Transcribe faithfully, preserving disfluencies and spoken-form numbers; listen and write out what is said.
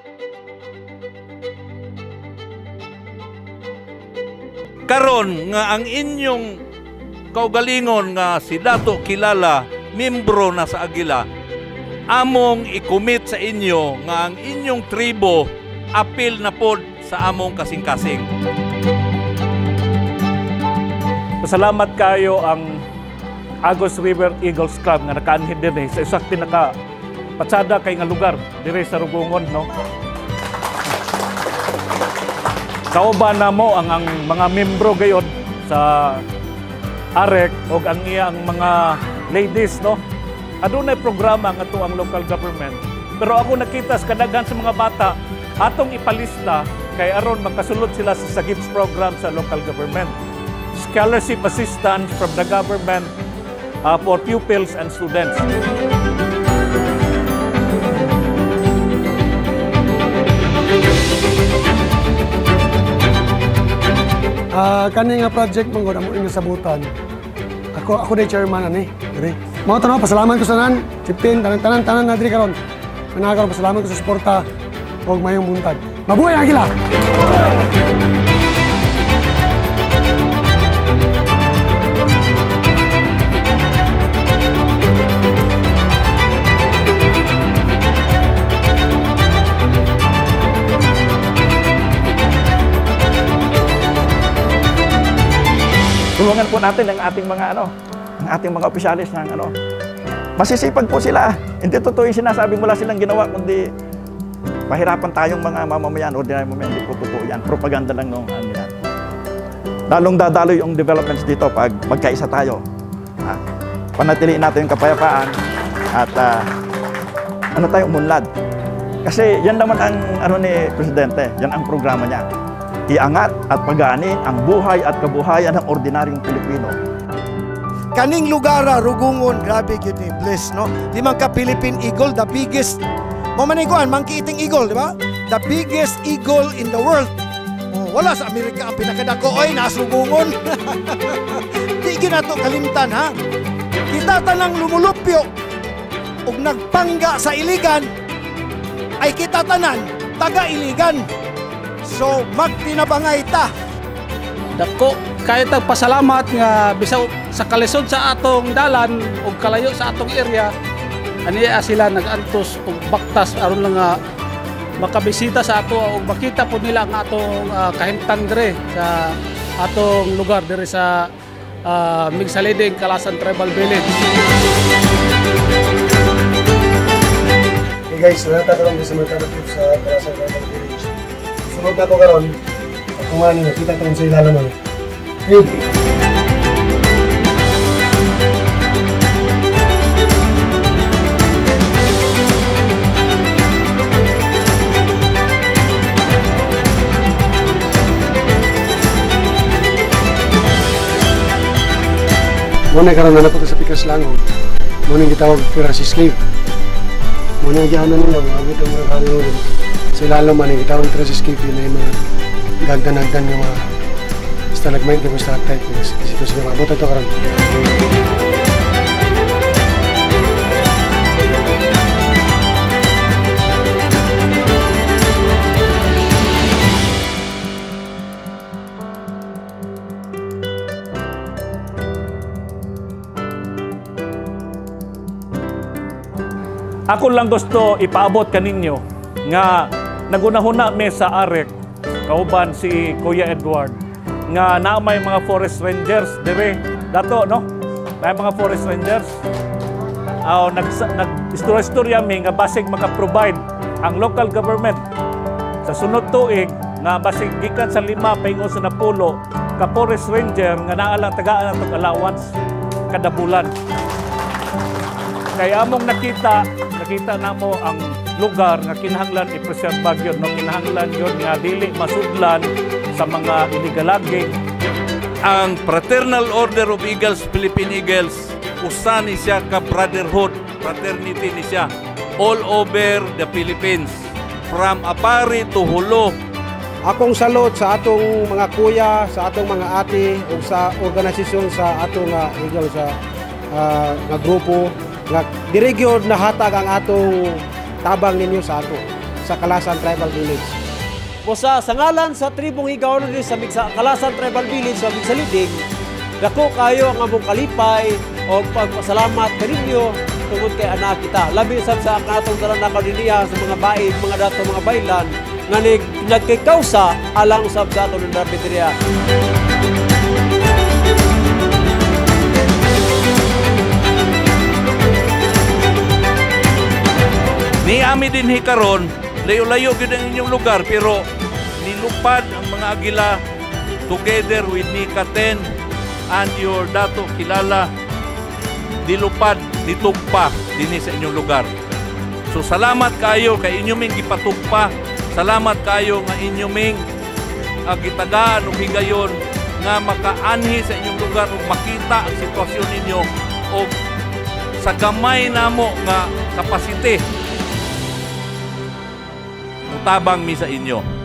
Karon nga ang inyong kaugalingon nga si Dato Kilala, membro na sa Agila, among i-commit sa inyo nga ang inyong tribo apil na pod sa among kasing-kasing. Pasalamat kayo ang Agos River Eagles Club nga nakaanhid din eh, sa isang pinaka patsada kay nga lugar dire sa Rugungon, no? Kauban na mo ang, ang mga membro gayon sa A R E C o ang iyang mga ladies, no? Adunay programa nga to ang local government. Pero ako nakita sa kadaghan sa mga bata, atong ipalista kay aron makasulod sila sa SAGIPS program sa local government. Scholarship assistance from the government uh, for pupils and students. Uh, kani nga project mong gud amo sabutan. Ako ako day chairman ani, dire. Mao tanaw pasalamat ko sa nan, Chiptin, tanan-tanan tanan na diri karon. Managaw pasalamat ko sa suporta og mayong buntag. Mabuhay ang Agila. Tulungan po natin ang ating mga ano, ang ating mga opisyalis ng ano. Masisipag po sila. Hindi totoo yung sinasabing wala silang ginawa, kundi pahirapan tayong mga mamamayan, ordinary mamamayan. Hindi po totoo yan. Propaganda lang nung ano yan. Lalong dadalo yung developments dito pag magkaisa tayo. Ha? Panatiliin natin yung kapayapaan at uh, ano tayo, umunlad. Kasi yan naman ang ano ni Presidente, yan ang programa niya. Iangat at pagani ang buhay at kabuhayan ng ordinaryong Pilipino. Kaning lugar, Rugungon, grabe yun eh, bless, no? Di man ka Philippine Eagle, the biggest, mamaniguan, monkey eating eagle, di ba? The biggest eagle in the world. Oh, wala sa Amerika ang pinakadako, oy, nasa Rugungon. Di ginato kalimtan, ha? Kita tanang lumulupyo, ug nagpangga sa iligan, ay kita tanan, taga-iligan. So, magtinabangay ta. Dako, kahit ang pasalamat nga bisaw sa kalisod sa atong dalan o kalayo sa atong area, aniya sila nag-antos o baktas aron lang nga makabisita sa ato o makita po nila ang atong uh, kahimtang dire sa atong lugar dire sa uh, Migsaliding, Kalasan Tribal Village. Hey guys, natatanong din sa mga tanong sa Kalasan Tribal Village. Sunod na ito karon, kung ano, kita ito sa ilalam mo. Hey! Muna karon na nato sa Pikas Langon. Muna gitawag pira si slave. Muna gihanan nila mga agad ang mga kanon. Sa ilalim man gitawag pira si slave na mga gagdan-gagdan nga mga stalagmite o stalactite. Isito sa mga abot ito karon. Ako lang gusto ipaabot kaninyo nga nagunahuna mi sa A R E C, kauban si Kuya Edward, nga na may mga forest rangers dire dato, no? May mga forest rangers. Aw nag nag-istorya-istorya mi nga basig maka-provide ang local government sa sunod tuig nga basig gikan sa lima paingon sa napulo ka forest ranger nga naa lang tagaan atong allowance kada bulan. Kaya among nakita, nakita namo ang lugar nga kinahanglan i-preserve yun, no? Kinahanglan yun nga dili masudlan sa mga iligalaging. Ang Fraternal Order of Eagles, Philippine Eagles, usa ni siya ka brotherhood, fraternity ni siya all over the Philippines, from Apari to Hulo. Akong salot sa atong mga kuya, sa atong mga ate, o sa organisasyon sa atong uh, Eagle sa uh, nga grupo, nga dirigyon na hatag ang atong tabang ninyo sa ato. sa Kalasan Tribal Village. Busa sa ngalan sa tribong Higaonon sa Migsa Kalasan Tribal Village sa Migsaliding, dako kayo ang among kalipay o pagpasalamat kaninyo tungod kay anak kita. Labi sad sa katong tanan na kadiniya sa mga baig, mga dato, mga baylan nga nagkikausa alang usab sa aton nga Dapitriya. Ni ami din hikaron, layo-layo gyud ang inyong lugar pero nilupad ang mga agila together with Nika ten and your dato kilala dilupad ditugpa dinhi sa inyong lugar. So salamat kayo kay inyo ming gipatugpa. Salamat kayo nga inyo ming uh, gitagaan ug higayon nga makaanhi sa inyong lugar ug makita ang sitwasyon ninyo og sa gamay namo nga kapasite tabang mi sa inyo.